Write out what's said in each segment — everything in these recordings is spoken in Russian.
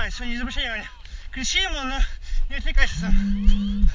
внимание, все, не обращай внимания. Кричи ему, но не отвлекайся сам.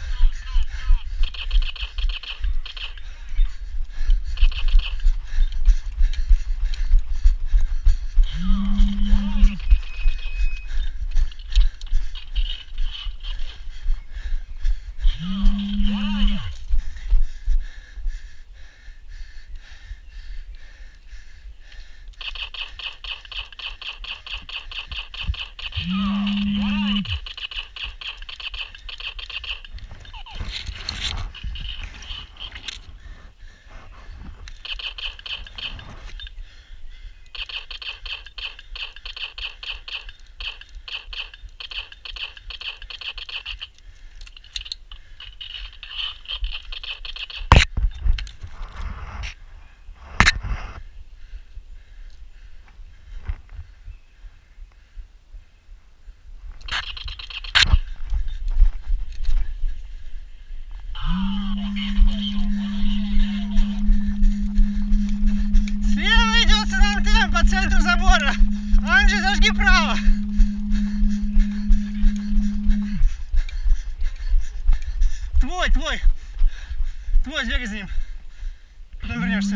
По центру забора. Анжи, зажги право. Твой, сбегай за ним. Потом вернешься.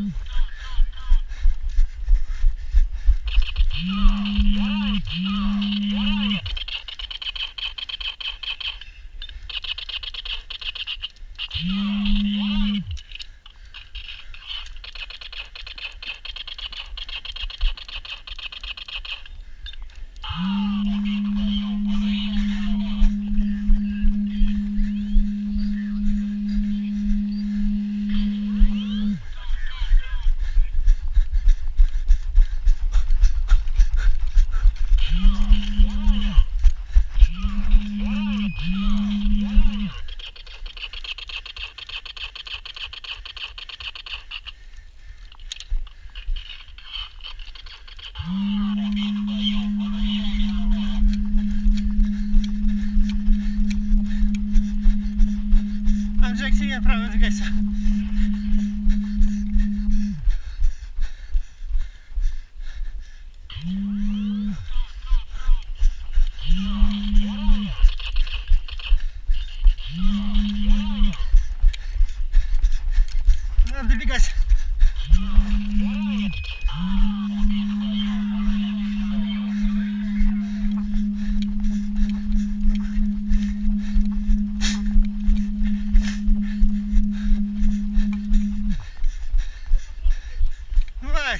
Анжи, активнее право двигайся. Надо добегать. Бывает.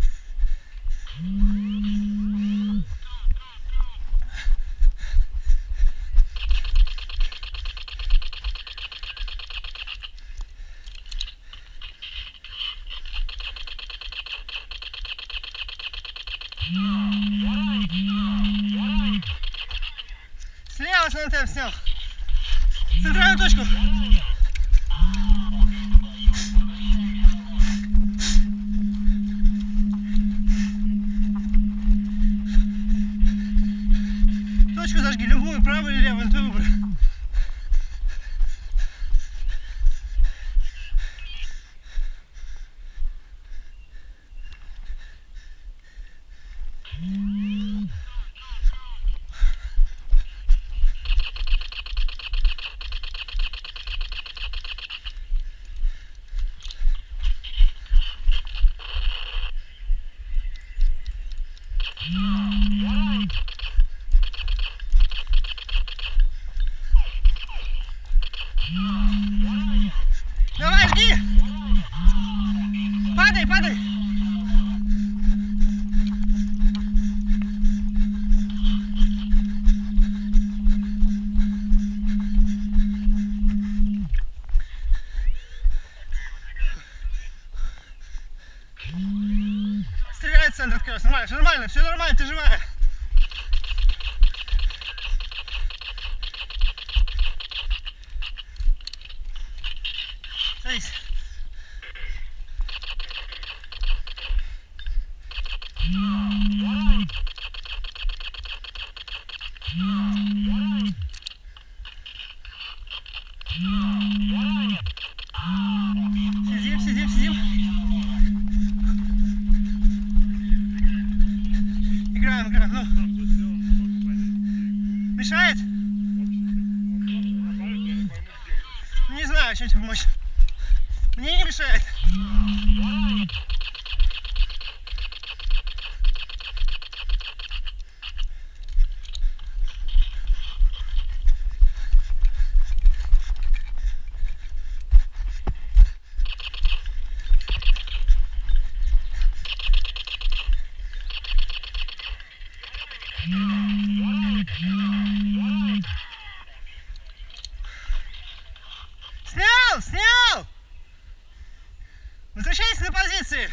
Слева с темп снял. Центральную точку. Точку зажги, любую, правую или левую, твой выбор. Давай, жги! Падай! Стреляет центр открылся. Нормально, все нормально, ты живая. Садись. Сидим. Играем. Мешает? Не знаю, чем тебе помочь. Мне не мешает. Снял! Возвращайся на позиции!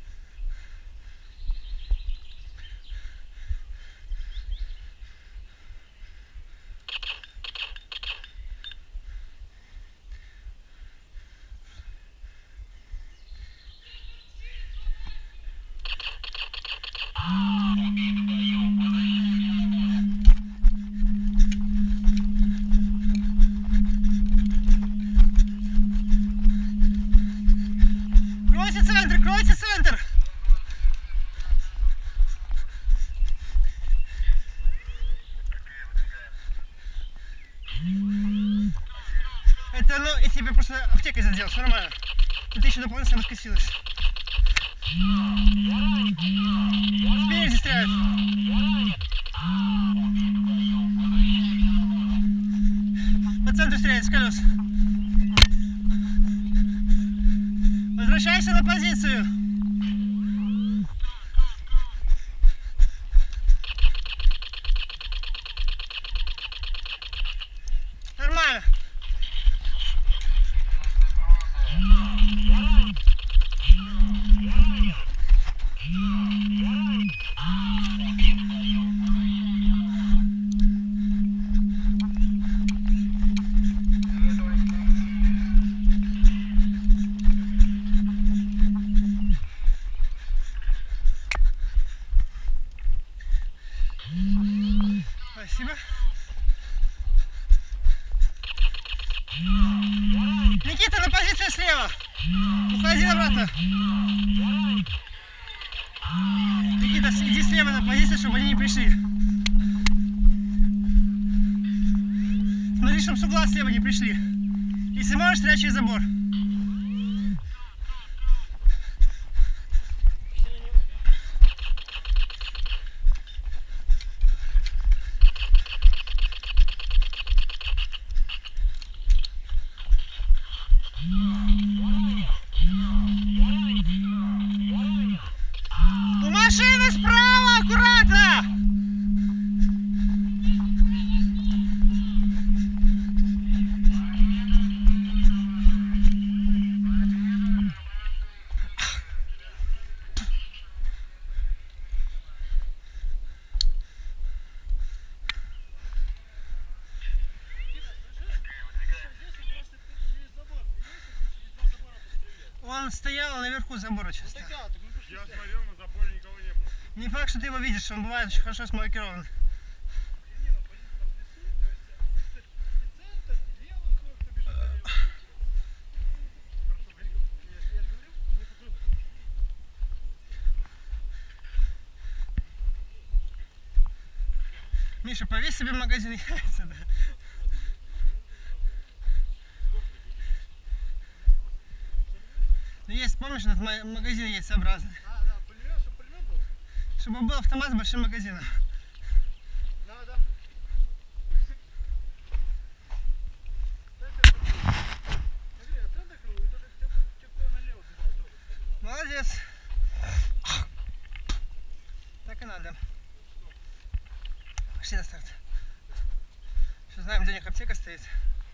Кройте центр! Это, ну, я тебе просто аптекой задел, все нормально. Ты еще дополнительно раскосилась. Спереди стреляют. По центру стреляет с колес. Возвращайся на позицию. Нормально. Спасибо. Никита, на позицию слева. Уходи обратно. Никита, иди слева на позицию, чтобы они не пришли. Смотри, чтобы с угла слева не пришли. Если можешь, стрелять через забор. У машины справа, аккуратно! Он стоял наверху забора часто. Я смотрел, на заборе никого не было. Не факт, что ты его видишь, он бывает очень хорошо смаркирован. Миша, повесь себе магазин яйца, да. Есть, помнишь, этот магазин яйцеобразный? А, да, пулемет, чтобы пулемет был? Чтобы был автомат с большим магазином. Да, да. Смотри, я центр крыл, и тоже кто налево бежал тоже. Молодец. Так и надо. Пошли на старт. Сейчас знаем, где у них аптека стоит.